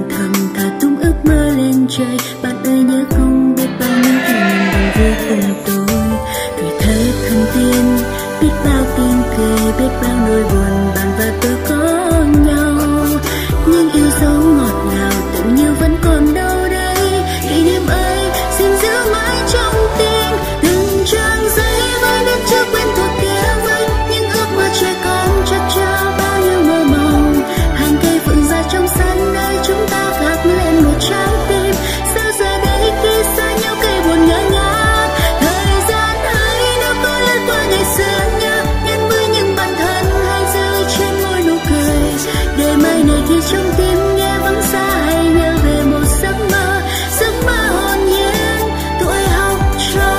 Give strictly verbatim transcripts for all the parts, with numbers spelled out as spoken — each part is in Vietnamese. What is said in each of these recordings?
lặng thầm thả tung ước mơ lên trời. Bạn ơi nhớ không biết bao nhiêu kỷ niệm buồn vui cùng tôi. Tuổi thơ thần tiên biết bao tiếng cười, biết bao nỗi buồn bạn và tôi có nhau. Nhưng yêu dấu ngọt ngào tưởng như vẫn còn đâu đây. Kỷ niệm ấy xin giữ mãi trong tim. Từng trang giấy với đất chưa quen thuộc kia vây, những ước mơ trẻ con chật chờ bao nhiêu mơ mộng. Hàng cây phượng già trong sân nơi chúng ta gác lên một trái tim. Sao giờ đây khi xa nhau cây buồn ngỡ ngàng. Thời gian hãy nếu có lướt qua ngày xưa nhớ, nhân với những bản thân hay giữ trên môi nụ cười. Để mai này khi trong tim nghe vắng xa hay nhớ về một giấc mơ, giấc mơ hồn nhiên tuổi học trò.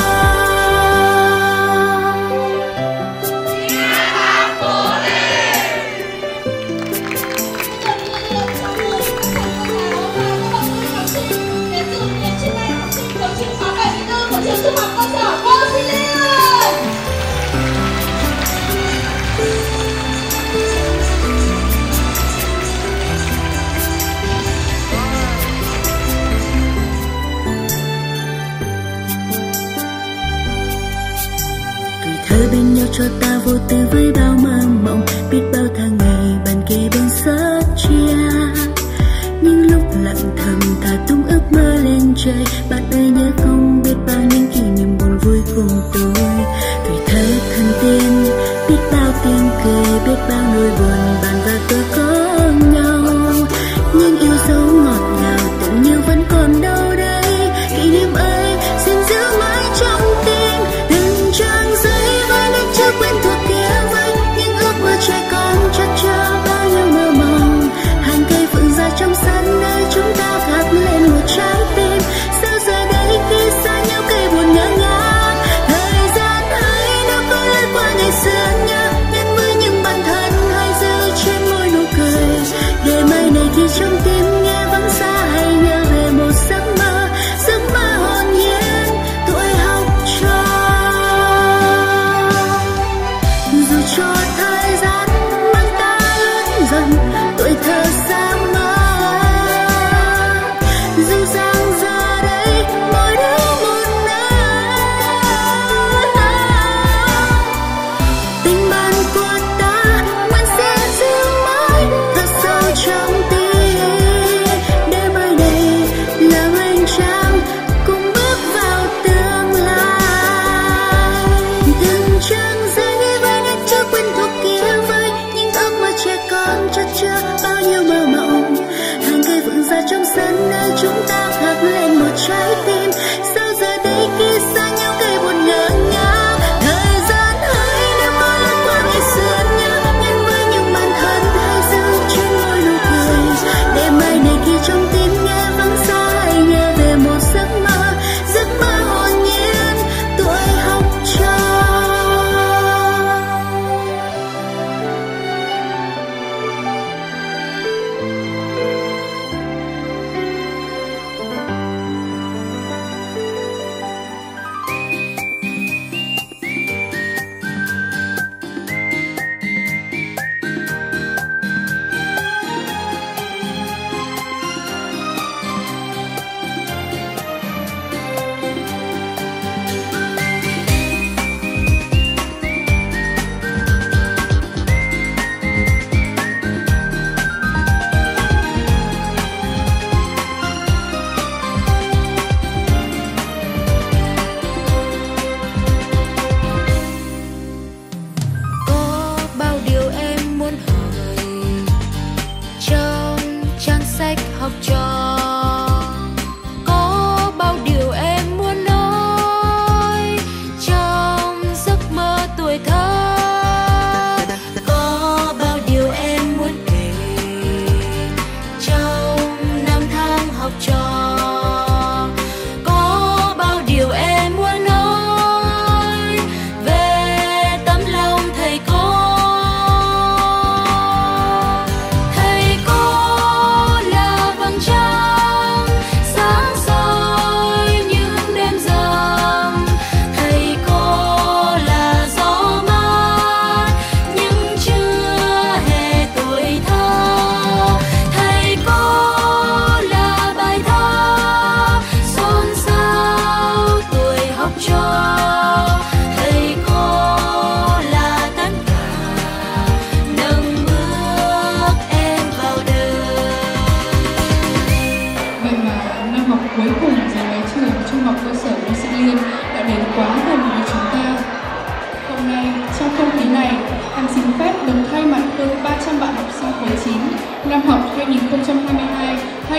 Tuổi thơ bên nhau cho ta vô tư với bao mơ mộng, biết bao tháng ngày bàn kề bên sớt chia. Những lúc lặng thầm thả tung ước mơ lên trời. Bạn ơi nhớ không biết bao những kỷ niệm buồn vui cùng tôi. Tuổi thơ thần tiên biết bao tiếng cười, biết bao nỗi buồn bạn và tôi có nhau. Nhưng yêu dấu ngọt ngào tưởng như vẫn còn đâu đây. Kỷ niệm ấy xin giữ mãi trong tim. Từng trang giấy với nét chưa quen thuộc kia vây, những ước mơ trẻ con chật chờ bao nhiêu mơ mộng. Hàng cây phượng già trong sân nơi chúng ta gác lên một trái tim. Sao giờ đây khi xa nhau cây buồn ngỡ ngàng. Thời gian hãy nếu có lướt qua ngày xưa nhớ, nhân với những bản thân hay giữ trên môi nụ cười. Để mai này khi trong tim nghe vắng xa hay nhớ về một giấc mơ, giấc mơ hồn nhiên tuổi học trò. Dù cho thời gian mang ta lớn dần, tuổi thơ xa mơ. Dù rằng giờ đây mỗi đứa một nơi, tình bạn của ta vẫn sẽ giữ mãi thật sâu trong tim. Để mai đây là hành trang cùng bước vào tương lai. Từng trang giấy với nét chưa quen thuộc kia vây, những ước mơ trẻ con chật chứa bao nhiêu mơ mộng. Hàng cây vượng già trong sân nơi chúng ta gác lên một trái tim. Sao giờ đây khi xa nhau cây buồn ngỡ ngàng. Thời gian hãy nếu có lướt qua ngày xưa nhớ, nhân với những bản thân hay giữ trên môi nụ cười. Để mai này khi trong tim nghe vắng xa hay nhớ về một giấc mơ, giấc mơ hồn nhiên tuổi học trò.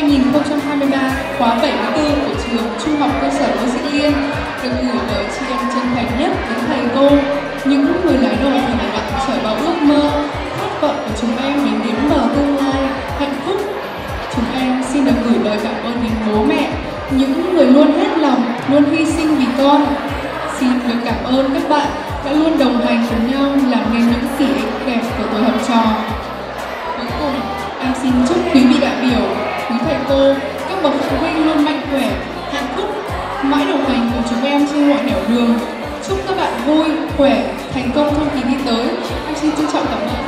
nghìn không trăm hai mươi ba, khóa bảy mươi tư của trường Trung học cơ sở Ngô Sĩ Liên được gửi lời tri ân chân thành nhất đến thầy cô, những người lái đầu thuyền lặng chở bao ước mơ, khát vọng của chúng em đến đến bờ tương lai hạnh phúc. Chúng em xin được gửi lời cảm ơn đến bố mẹ, những người luôn hết lòng, luôn hy sinh vì con. Xin được cảm ơn các bạn đã luôn đồng hành cùng nhau làm nên những kỷ niệm đẹp của tuổi học trò. Cuối cùng, em xin chúc quý vị đại biểu, quý thầy cô, các bậc phụ huynh luôn mạnh khỏe, hạnh phúc, mãi đồng hành cùng chúng em trên mọi nẻo đường. Chúc các bạn vui, khỏe, thành công trong kỳ thi tới. Em xin trân trọng cảm ơn.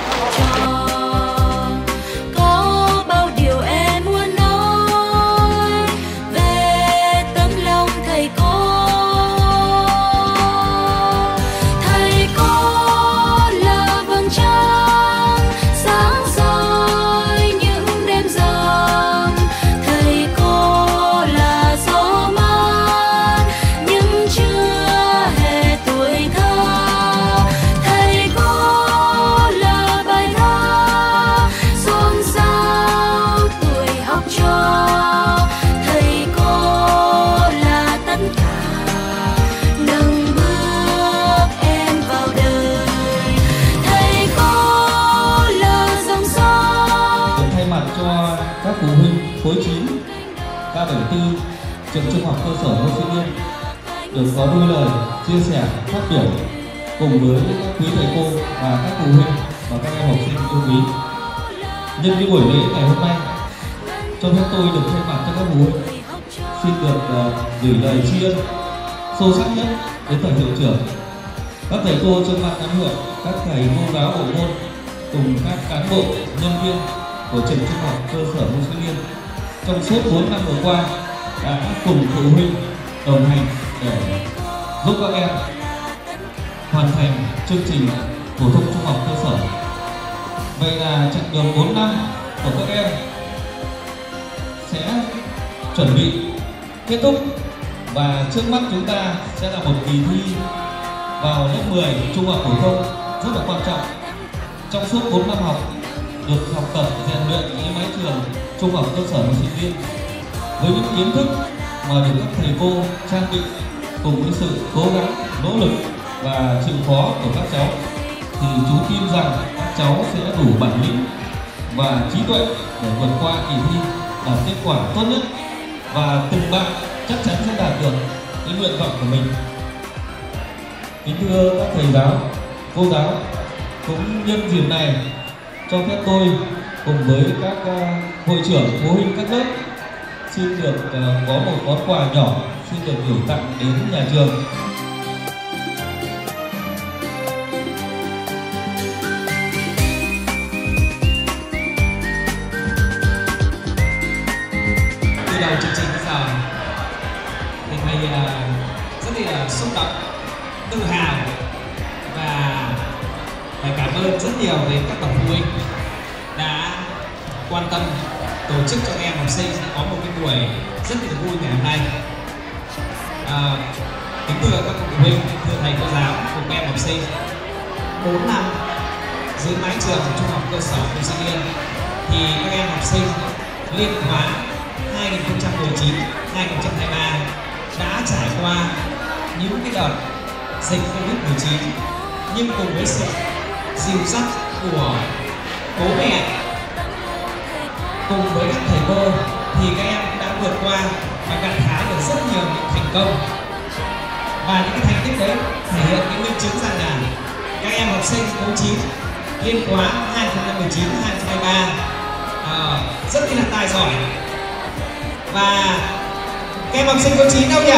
Các phụ huynh khối chín K bảy mươi tư trường Trung học cơ sở Ngô Sĩ Liên được có đôi lời chia sẻ phát biểu cùng với các quý thầy cô và các phụ huynh và các em học sinh yêu quý. Nhân cái buổi lễ ngày hôm nay, cho phép tôi được thay mặt cho các phụ huynh xin được uh, gửi lời tri ân sâu sắc nhất đến thầy hiệu trưởng, các thầy cô trong ban giám hiệu, các thầy cô giáo bộ môn cùng các cán bộ nhân viên của trường Trung học cơ sở Ngô Sĩ Liên trong suốt bốn năm vừa qua đã cùng phụ huynh đồng hành để giúp các em hoàn thành chương trình phổ thông trung học cơ sở. Vậy là chặng đường bốn năm của các em sẽ chuẩn bị kết thúc và trước mắt chúng ta sẽ là một kỳ thi vào lớp mười trung học phổ thông rất là quan trọng. Trong suốt bốn năm học được học tập rèn luyện với mái trường Trung học cơ sở Ngô Sĩ Liên với những kiến thức mà được các thầy cô trang bị cùng với sự cố gắng, nỗ lực và chịu khó của các cháu, thì chú tin rằng các cháu sẽ đủ bản lĩnh và trí tuệ để vượt qua kỳ thi đạt kết quả tốt nhất, và từng bạn chắc chắn sẽ đạt được cái nguyện vọng của mình. Kính thưa các thầy giáo, cô giáo, cũng nhân dịp này cho phép tôi cùng với các uh, hội trưởng, phụ huynh các lớp xin được uh, có một món quà nhỏ xin được gửi tặng đến nhà trường. Từ đầu chương trình đến giờ thì thầy uh, rất là xúc động, tự hào và phải cảm ơn rất nhiều đến các bậc phụ huynh đã quan tâm tổ chức cho các em học sinh có một cái buổi rất là vui ngày hôm nay. À, kính thưa các bậc phụ huynh, thưa thầy cô giáo cùng các em học sinh, bốn năm dưới mái trường Trung học cơ sở Ngô Sĩ Liên thì các em học sinh liên khóa hai nghìn không trăm mười chín hai nghìn không trăm hai mươi ba đã trải qua những cái đợt dịch Covid mười chín, nhưng cùng với sự dìu dắt của bố mẹ cùng với các thầy cô thì các em đã vượt qua và gặt hái được rất nhiều những thành công, và những cái thành tích đấy thể hiện cái minh chứng rằng là các em học sinh khối chín liên khóa hai nghìn không trăm mười chín hai nghìn không trăm hai mươi ba à, rất là tài giỏi. Và các em học sinh khối chín đâu nhỉ?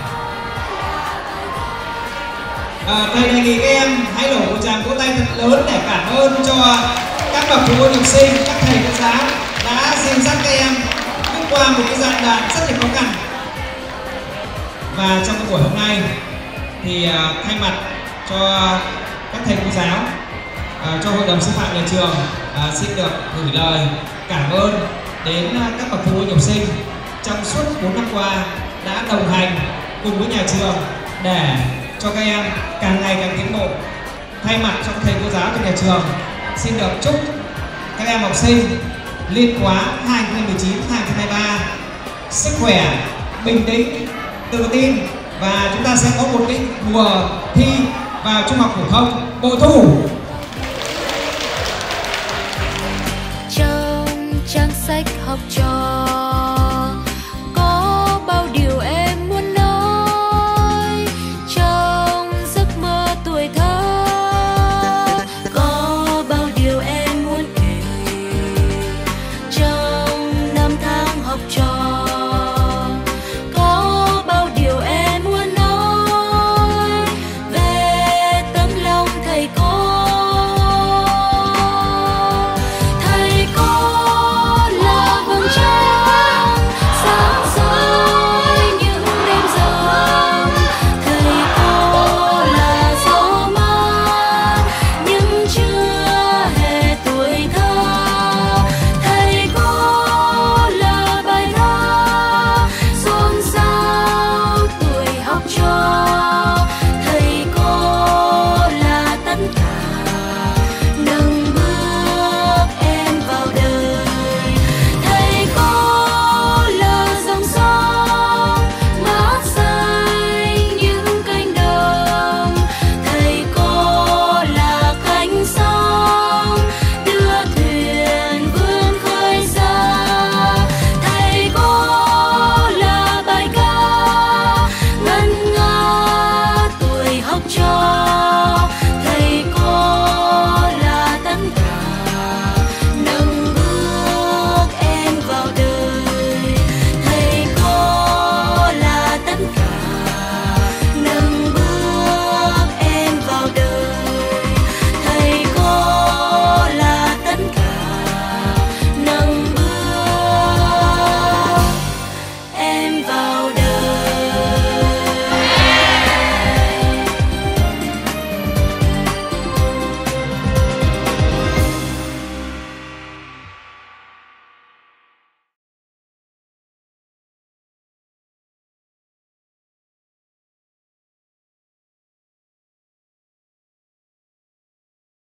À, thầy đề nghị các em hãy đổ một tràng vỗ tay thật lớn để cảm ơn cho các bậc phụ huynh học sinh, các thầy cô giáo đã dìu dắt các em bước qua một cái giai đoạn rất là khó khăn. Và trong cái buổi hôm nay thì uh, thay mặt cho các thầy cô giáo, uh, cho hội đồng sư phạm nhà trường uh, xin được gửi lời cảm ơn đến uh, các bậc phụ huynh học sinh trong suốt bốn năm qua đã đồng hành cùng với nhà trường để cho các em càng ngày càng tiến bộ. Thay mặt cho các thầy cô giáo trong nhà trường xin được chúc các em học sinh liên khóa hai nghìn không trăm mười chín hai nghìn không trăm sức khỏe, bình tĩnh, tự tin và chúng ta sẽ có một cái mùa thi vào trung học phổ thông bội thu. Trong trang sách học trò